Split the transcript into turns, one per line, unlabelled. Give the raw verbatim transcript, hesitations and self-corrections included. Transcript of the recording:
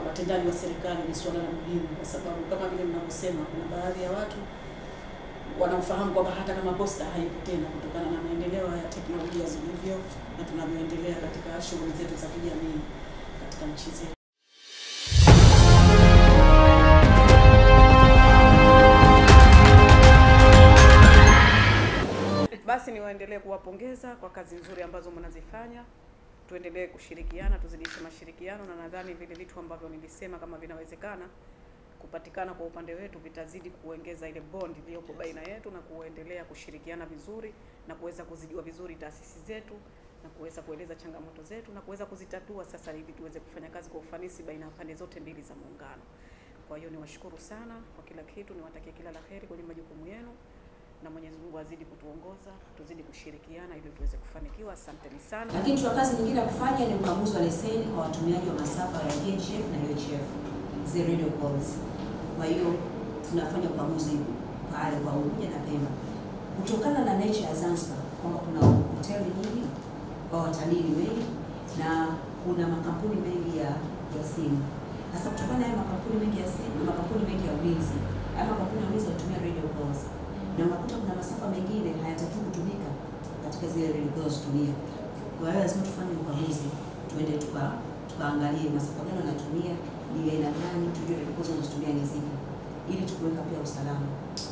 watendaji wa serikali ni swala la muhimu, kwa sababu kama vile mnavyosema, kuna baadhi ya watu wanaofahamu kwamba hata kama posta haipo tena kutokana na maendeleo ya teknolojia zilivyo na tunavyoendelea katika shughuli zetu za kijamii katika nchi zetu. Basi niwaendelee kuwapongeza kwa kazi nzuri ambazo mnazifanya. Tuendelee kushirikiana, tuzidishe mashirikiano, na nadhani vile vitu ambavyo nilisema kama vinawezekana kupatikana kwa upande wetu vitazidi kuongeza ile bond iliyopo baina yetu na kuendelea kushirikiana vizuri na kuweza kuzijua vizuri taasisi zetu na kuweza kueleza changamoto zetu na kuweza kuzitatua sasa ili tuweze kufanya kazi kwa ufanisi baina ya pande zote mbili za muungano. Kwa hiyo niwashukuru sana kwa kila kitu, niwatakie kila laheri kwenye majukumu yenu. Na Mwenyezi Mungu azidi kutuongoza, tuzidi kushirikiana ili tuweze kufanikiwa. Asanteni sana.
Lakini tuna kazi nyingine ya kufanya ni ukaguzi wa leseni kwa watumiaji wa masafa ya V H F na U H F, zile radio calls. Kwa hiyo tunafanya ukaguzi pale kwa Unguja na Pemba. Kutokana na nature ya Zanzibar kwamba kuna hoteli nyingi, kwa watalii wengi na kuna makampuni mengi ya ya simu. Sasa kutokana na makampuni mengi ya simu, makampuni mengi ya ulinzi, ama makampuni ya ulinzi wanatumia radio calls. Na unakuta kuna masafa mengine hayatakiwi kutumika katika zile radio calls tumia. Kwa hiyo lazima tufanye ukaguzi, tuende tuka tukaangalie masafa gani wanatumia, ni aina gani, tujue radio calls wanatumia ni zipi, ili tukuweka pia usalama.